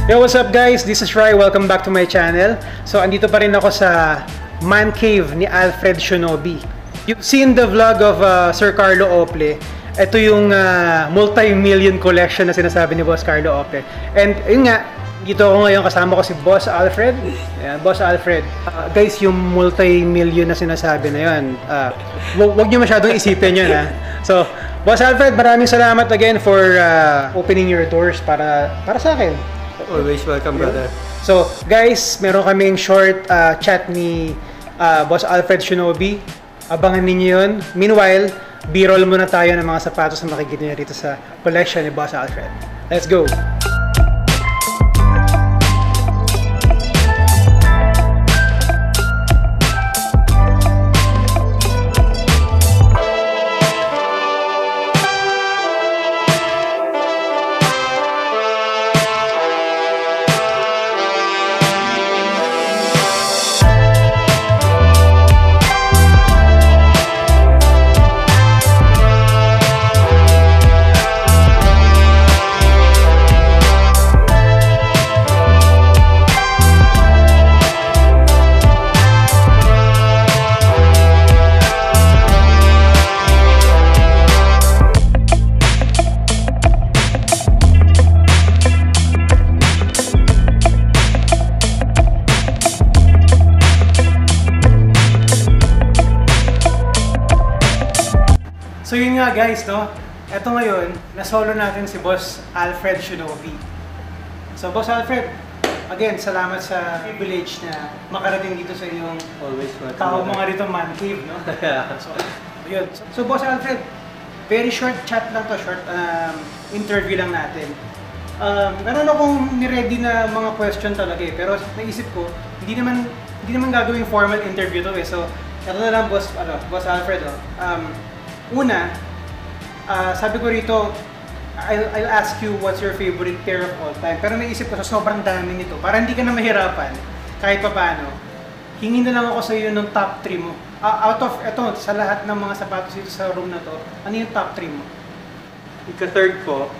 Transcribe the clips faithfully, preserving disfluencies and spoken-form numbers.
Yo, what's up guys? This is Rai. Welcome back to my channel. So, andito pa rin ako sa man cave ni Alfred Shinobi. You've seen the vlog of uh, Sir Carlo Ople. Ito yung uh, multi-million collection na sinasabi ni Boss Carlo Ople. And yun nga, dito ako ngayon, kasama ko si Boss Alfred. Ayan, Boss Alfred. Uh, guys, yung multi-million na sinasabi na yun, uh, wag nyo masyadong isipin yun, ha? So, Boss Alfred, maraming salamat again for uh, opening your doors para para sa akin. Always welcome, brother. So, guys, meron kaming short uh, chat ni uh, Boss Alfred Shinobi. Abangan ninyo yun. Meanwhile, b-roll muna tayo ng mga sapatos na makikita nyo rito sa collection ni Boss Alfred. Let's go! So yun nga guys, no? Eto ngayon, na-solo natin si Boss Alfred Shinobi. So Boss Alfred, again, salamat sa privilege na makarating dito sa inyong Always welcome. tawag mo nga dito man cave, no? So, yun. So, so Boss Alfred, very short chat lang to, short um, interview lang natin. Um, meron akong niready na mga question talaga eh, pero naisip ko, hindi naman hindi naman gagawing formal interview to eh. So, eto na lang Boss, ano, Boss Alfred, oh. Um, Una, uh, sabi ko rito, I'll, I'll ask you what's your favorite pair of all time. Pero naisip ko sa sobrang dami nito, para hindi ka na mahirapan, kahit pa paano, hingin na lang ako sa iyo ng top three mo. Uh, out of, eto, sa lahat ng mga sapatos dito sa room na to, ano yung top three mo? Ika-third ko,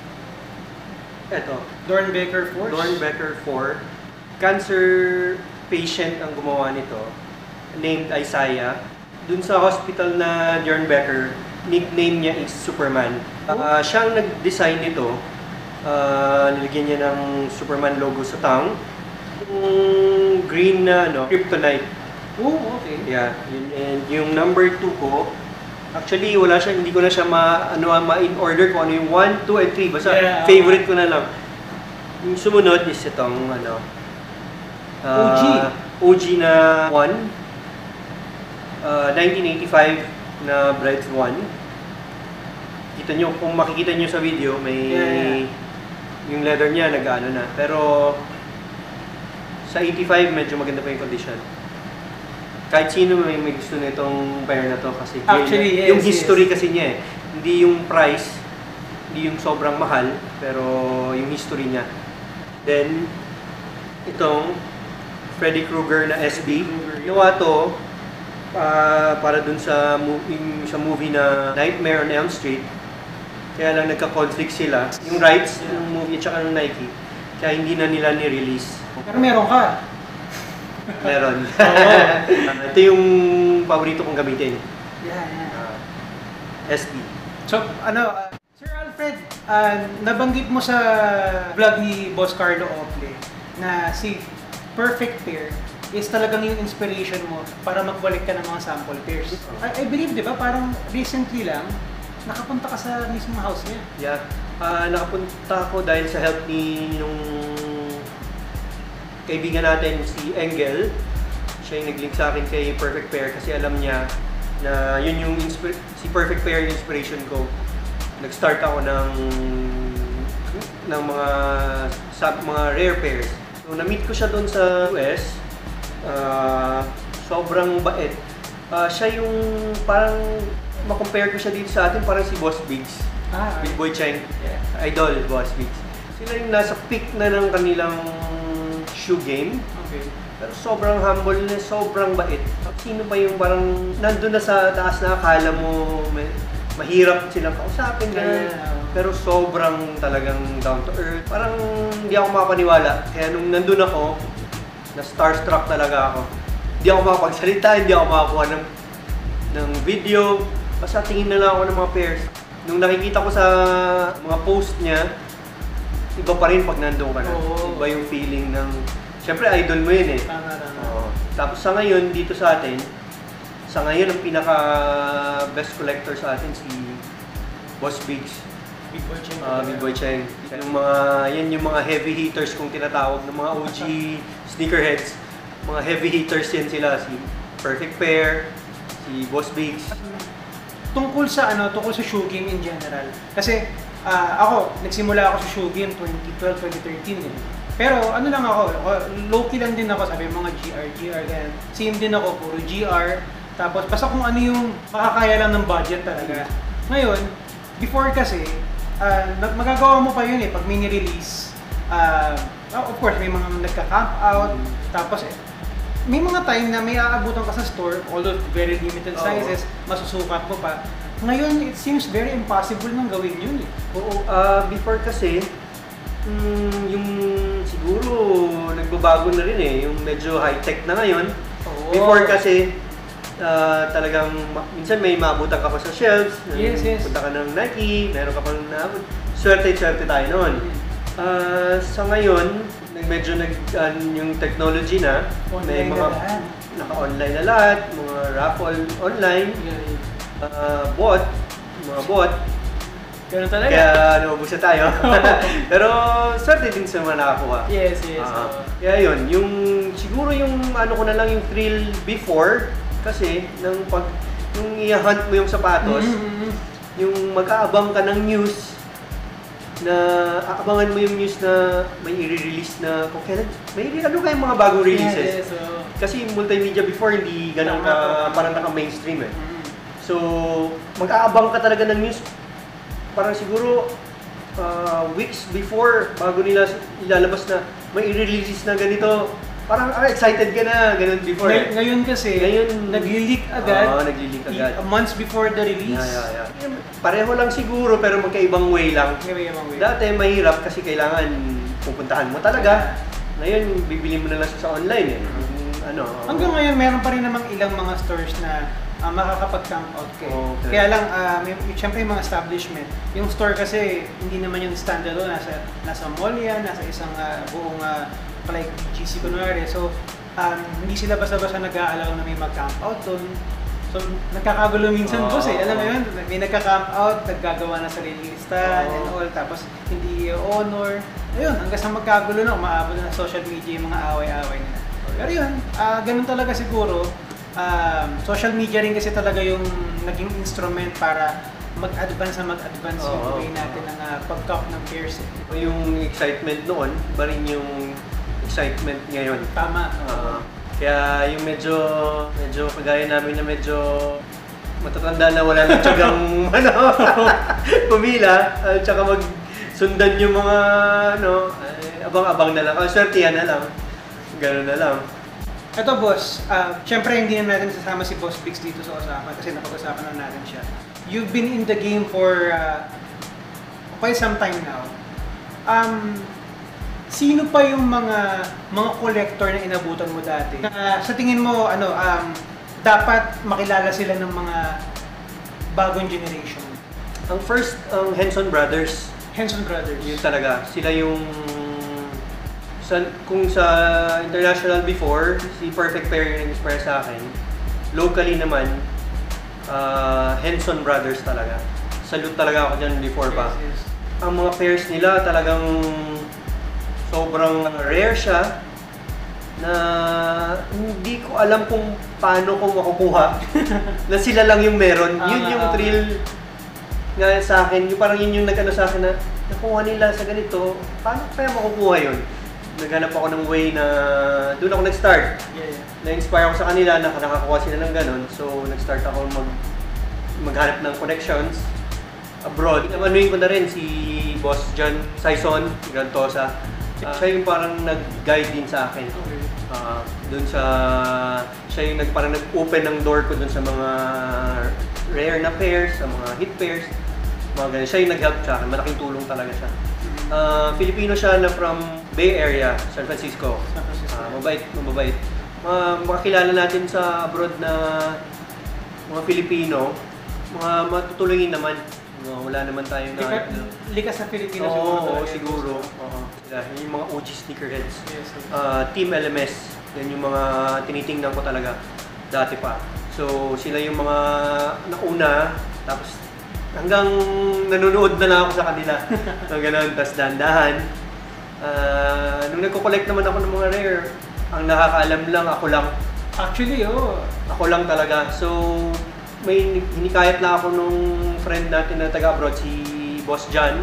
eto. Doernbecher Force? Doernbecher four. Cancer patient ang gumawa nito, named Isaiah. Dun sa hospital na Doernbecher, nickname niya is Superman. Uh, siya ang nag-design nito. Uh, nilagyan niya ng Superman logo sa tongue. Yung green na ano, kryptonite. Oh, okay. Yeah, yun, and yung number two ko, actually wala siya, hindi ko na siya ma, ano, ma-in order kung ano yung one, two, and three. Basta yeah, favorite ko na lang. Yung sumunod is itong ano, uh, O G. O G na one. Uh, nineteen eighty-five na Brights one. Kita nyo, kung makikita nyo sa video, may yeah, yeah. yung leather niya nag-ano na. Pero sa eighty-five, medyo maganda pa yung condition. Kahit sino may, may gusto nitong pair na to kasi actually, yun, yes, yung history yes. kasi niya eh. Hindi yung price, hindi yung sobrang mahal, pero yung history niya. Then, itong Freddy Krueger na S B. Ginawa to Uh, para dun sa movie, sa movie na Nightmare on Elm Street. Kaya lang nagka-conflict sila. Yung rights ng movie at saka ng Nike. Kaya hindi na nila ni-release. Pero meron ka. Meron. uh, ito yung paborito kong gamitin. Yeah, yeah. Uh, S B. So, ano, uh, Sir Alfred, uh, nabanggit mo sa vlog ni Boss Carlo Ople na si Perfect Pair is talagang yung inspiration mo para magbalik ka ng mga sample pairs. I, I believe, di ba, parang recently lang, nakapunta ka sa mismong house niya. Yeah. Uh, nakapunta ako dahil sa help ni nung kaibigan natin, si Engel. Siya yung nag-link sa akin kay Perfect Pair kasi alam niya na yun yung si Perfect Pair yung inspiration ko. Nag-start ako ng ng mga sa, mga rare pairs. So, na-meet ko siya doon sa U S. Uh, sobrang bait. Uh, siya yung parang ma-compare ko siya dito sa atin, parang si Boss Biggs. Ah, Big Boy Cheng. Yeah. Idol, Boss Biggs. Sila yung nasa peak na ng kanilang shoe game. Okay. Pero sobrang humble na, sobrang bait. Sino pa yung parang nandun na sa taas na akala mo may, mahirap silang kausapin, ganun. Yeah. Pero sobrang talagang down to earth. Parang hindi ako makapaniwala. Kaya nung nandun ako, na starstruck talaga ako. Hindi ako makapagsalita, hindi ako makakuha ng, ng video. Basta tingin na lang ako ng mga pairs. Nung nakikita ko sa mga post niya, iba pa rin pag nandun ka na. Oo. Iba yung feeling ng... Siyempre, idol mo yun eh. Tama, tama. Oo. Tapos sa ngayon, dito sa atin, sa ngayon, ang pinaka best collector sa atin si Boss Biggs. Big Boy Cheng. Uh, Big Boy Cheng. Yung mga, yan yung mga heavy hitters kung tinatawag ng mga O G sneakerheads. Mga heavy hitters yan sila. Si Perfect Pair, si Boss Biggs. Tungkol sa ano, tungkol sa shoeging in general. Kasi ah, ako, nagsimula ako sa shoeging twenty twelve, twenty thirteen eh. Pero ano lang ako, low-key lang din ako, sabi mga G R, G R ganyan. Same din ako, puro G R. Tapos basta kung ano yung makakaya lang ng budget talaga. Ngayon, before kasi, uh, magagawa mo pa yun eh, pag mini-release. Uh, of course, may mga nagka-camp out. Tapos eh, may mga time na may aabutan ka sa store, although very limited sizes, oh. masusukat mo pa. Ngayon, it seems very impossible nang gawin yun eh. Oo, uh, before kasi, mm, yung siguro nagbabago na rin eh, yung medyo high-tech na ngayon. Oo. Before kasi, uh, talagang minsan may maabutan ka pa sa shelves, yes, yes. punta ka ng Nike, meron ka pang naabot. Swerte-swerte tayo noon. Uh, sa ngayon, medyo nag uh, yung technology na, may online mga na naka-online na lahat, mga raffle online, uh, bot, mga bot. Ganun talaga. Kaya naubos na tayo. Pero swerte din sa mga nakakuha. Yes, yes. Uh, uh, kaya yun, yung siguro yung ano ko na lang yung thrill before kasi nang pag yung i-hunt mo yung sapatos, mm-hmm. yung mag-aabang ka ng news na aabangan mo yung news na may i-release na kung kailan, may ano kayong mga bagong releases. Yes, yes, so, kasi multimedia before hindi ganun ka, parang naka-mainstream eh. mm-hmm. So, mag-aabang ka talaga ng news parang siguro uh, weeks before bago nila ilalabas na may i-release na ganito. Parang ah, excited ka na, ganun before Ngay- eh. Ngayon kasi, Ngayon, nag-leak agad. Oo, nag-leak agad. i- months before the release. Yeah, yeah, yeah. Pareho lang siguro pero magkaibang way lang. May ibang way. Dati mahirap kasi kailangan pupuntahan mo talaga. Ngayon, bibili mo na lang sa online eh. Yung, ano, Hanggang ngayon, meron pa rin namang ilang mga stores na uh, makakapag-camp out kayo. Okay. Kaya lang, uh, may, syempre yung mga establishment, yung store kasi hindi naman yung standalone, nasa, nasa mall yan, nasa isang uh, buong uh, like G C kunwari. So, um, hindi sila basta-basta nag-aalaw na may mag-camp out doon. So, nagkakagulo minsan oh. boss eh. Alam mo yun, may nagka-camp out, naggagawa na sarili stand oh. and all, tapos hindi honor. Ayun, hanggang sa magkagulo na, umaabot na sa social media yung mga away-away nila. Pero yun, uh, ganun talaga siguro. Um, social media rin kasi talaga yung naging instrument para mag-advance na mag-advance oh, yung way natin ng uh, pag-cup ng pairs. Eh. Yung excitement noon, iba rin yung excitement ngayon. Tama. Uh, kaya yung medyo, medyo kagaya namin na medyo matatanda na wala nang tiyagang ano, pumila, at uh, saka magsundan yung mga ano, ay, abang-abang na lang. Oh, swertihan na lang. Ganun na lang. Ito boss, uh, syempre hindi na natin sasama si Boss Biggs dito sa usapan kasi napag-usapan na natin siya. You've been in the game for uh, quite some time now. Um, sino pa yung mga mga collector na inabutan mo dati? Uh, sa tingin mo, ano, um, dapat makilala sila ng mga bagong generation? Ang first, ang Henson Brothers. Henson Brothers. Yun talaga. Sila yung Sa, kung sa international before, si Perfect Pair yung nag-inspire sa akin. Locally naman, uh, Henson Brothers talaga. Salute talaga ako dyan before pa. Yes, yes. Ang mga pairs nila talagang sobrang rare siya na hindi ko alam kung paano ko makukuha na sila lang yung meron. Yun yung thrill nga sa akin. Yung parang yun yung nag-ano sa akin na nakuha nila sa ganito. Paano kaya makukuha yun? Naghanap ako ng way na doon ako nag-start. Yeah, yeah. Na-inspire ako sa kanila na nakakakuha sila ng ganun. So, nag-start ako mag maghanap ng connections abroad. Amanuin ko na rin si Boss John Saison Grantosa. Uh, siya yung parang nag-guide din sa akin. Okay. Uh, doon sa... Siya yung nag, parang nag-open ng door ko doon sa mga rare na pairs, sa mga hit pairs, mga ganun. Siya yung nag-help sa akin, malaking tulong talaga siya. Uh, Filipino siya na from Bay Area, San Francisco. San Francisco. Uh, mabait, mababait. Mga makakilala natin sa abroad na mga Filipino, mga matutulungin naman. No, wala naman tayong na... Lika, likas na Pilipino Oo, siguro. oo, talaga. siguro. Oo. Sila, yun yung mga O G sneakerheads. Yes, yes. Uh, Team L M S, yan yung mga tinitingnan ko talaga dati pa. So, sila yung mga nauna, tapos hanggang nanonood na lang ako sa kanila. So, ganun, tapos dahan-dahan. Uh, nung nagko-collect naman ako ng mga rare, ang nakakaalam lang, ako lang. Actually, oo. Ako lang talaga. So, may hinikayat na ako nung friend natin na taga-abroad, si Boss John,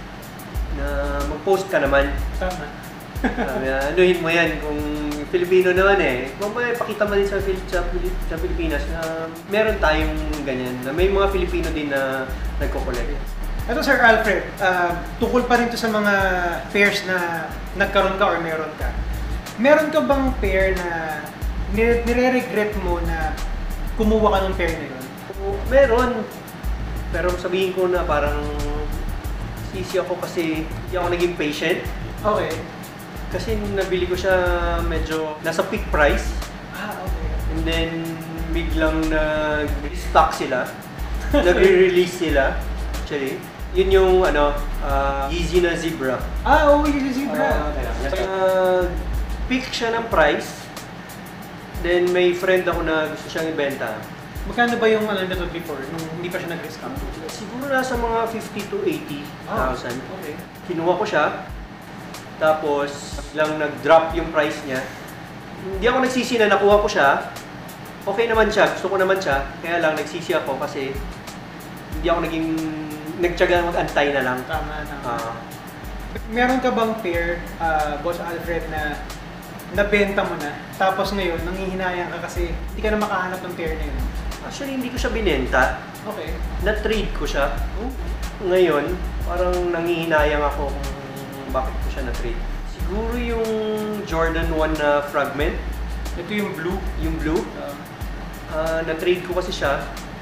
na mag-post ka naman. Tama. Sabi na, anuhin mo yan kung Filipino naman eh. Mamaya pakita mo din sa, Fil- sa, Pil- sa Pilipinas na meron tayong ganyan, na may mga Filipino din na nagko-collect. Ito Sir Alfred, uh, tukol pa rin to sa mga pairs na nagkaroon ka or meron ka. Meron ka bang pair na nire- nire-regret mo na kumuha ka ng pair na yun? Oo, meron. Pero sabihin ko na parang sisi ako kasi hindi ako naging patient. Okay. Kasi nung nabili ko siya medyo nasa peak price. Ah, okay. And then biglang nag-stock sila. Nagre-release sila. Actually, yun yung ano, uh, Yeezy na Zebra. Ah, oo, yung Zebra. Uh, peak siya ng price. Then may friend ako na gusto siyang ibenta. Magkano ba yung ano nito before, nung hindi pa siya nag-discount? Siguro nasa mga fifty to eighty thousand. Ah, okay. Kinuha ko siya. Tapos lang nag-drop yung price niya. Hindi ako nagsisi na nakuha ko siya. Okay naman siya, gusto ko naman siya. Kaya lang nagsisi ako kasi hindi ako naging nagtiyaga mag-antay na lang. Tama na. Ah. Meron ka bang pair, uh, Boss Alfred, na nabenta mo na, tapos ngayon nanghihinayang ka kasi hindi ka na makahanap ng pair na yun? Actually, hindi ko siya binenta. Okay. Na-trade ko siya. Oh. Ngayon, parang nangihinayang ako kung bakit ko siya na-trade. Siguro yung Jordan one na fragment. Ito yung blue. Yung blue. Uh, Uh, na-trade ko kasi siya.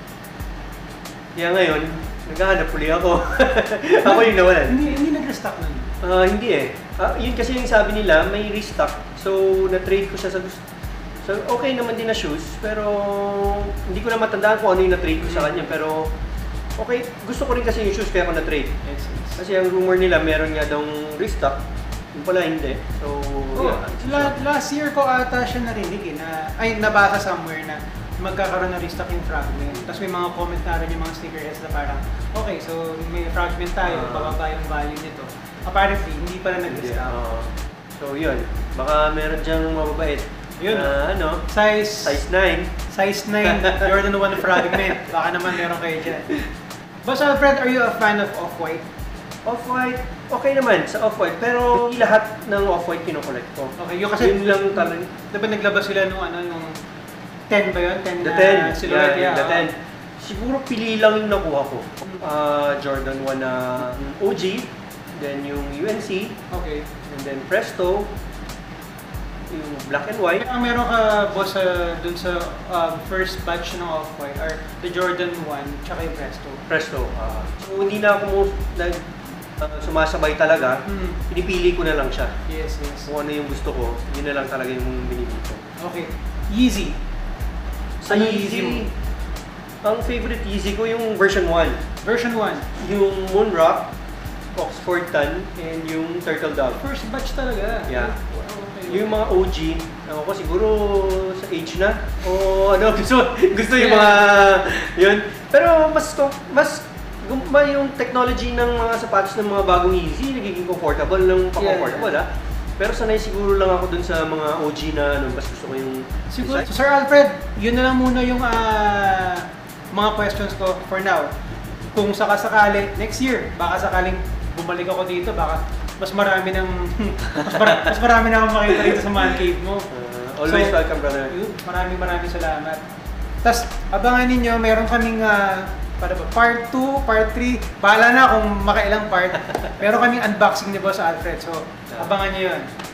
Kaya ngayon, naghahanap uli ako. Ako yung nawalan. hindi, hindi nag-restock nun. Uh, hindi eh. Uh, yun kasi yung sabi nila, may restock. So, na-trade ko siya sa gusto. So, okay naman din na shoes. Pero, hindi ko na matandaan kung ano yung na-trade ko sa kanya. Pero, okay. Gusto ko rin kasi yung shoes kaya ako na-trade. Yes, yes. Kasi ang rumor nila, meron nga daw restock. Yung pala hindi. So, Oh, yeah. la- last year ko ata siya narinig eh, na, ay nabasa somewhere na magkakaroon na restock yung fragment. Tapos may mga comment na rin yung mga sneakerheads na parang, okay, so may fragment tayo, Uh, bababa yung value nito. Apparently, hindi pala nag-restock. Yeah, uh, so, yun. Baka meron dyang mababait. Yun. Uh, ano? Size, Size nine. size nine, Jordan one fragment. Baka naman meron kayo dyan. Boss Alfred, are you a fan of Off-White? Off-White, okay naman sa Off-White. Pero hindi lahat ng Off-White kinokollect ko. Okay, yung kasi, Yun lang talaga. diba naglabas sila nung ano, nung ten ba yun? ten The na ten. silhouette, Yeah, yeah. the ten. Siguro pili lang yung nakuha ko. Uh, Jordan one na O G, then yung U N C, Okay. and then Presto, yung black and white. Ang meron ka, boss, uh, dun sa uh, first batch ng Off-White are the Jordan one tsaka yung Presto. Presto. Uh, so hindi na ako nag uh, sumasabay talaga. Hmm. Pinipili ko na lang siya. Yes, yes. Kung ano yung gusto ko, yun na lang talaga yung binili ko. Okay. Yeezy. Sa Ano Yeezy, mo? ang favorite Yeezy ko yung version one. Version one. Yung Moonrock, Oxford Tan, and yung Turtle Dove. First batch talaga. Yeah. Wow, okay. Yung mga O G, ako ko siguro sa age na. O ano, gusto, gusto yung mga, yun. Pero mas, mas, gumba yung technology ng mga sapatos ng mga bagong Yeezy, nagiging comfortable ng pa-comfortable Yeah. ah. Pero sanay siguro lang ako dun sa mga O G na ano, mas gusto ko yung Siguro, design. so Sir Alfred, yun na lang muna yung ah, mga questions ko for now. Kung sakasakali, next year, baka sakaling bumalik ako dito, baka mas marami ng mas, mara, mas marami na akong makita dito sa man cave mo. Uh, always So, welcome, brother. Yun, maraming maraming salamat. Tapos, abangan ninyo, meron kaming uh, para ba, part two, part three, bahala na kung makailang part. Meron kaming unboxing ni Boss Alfred, so abangan nyo yun.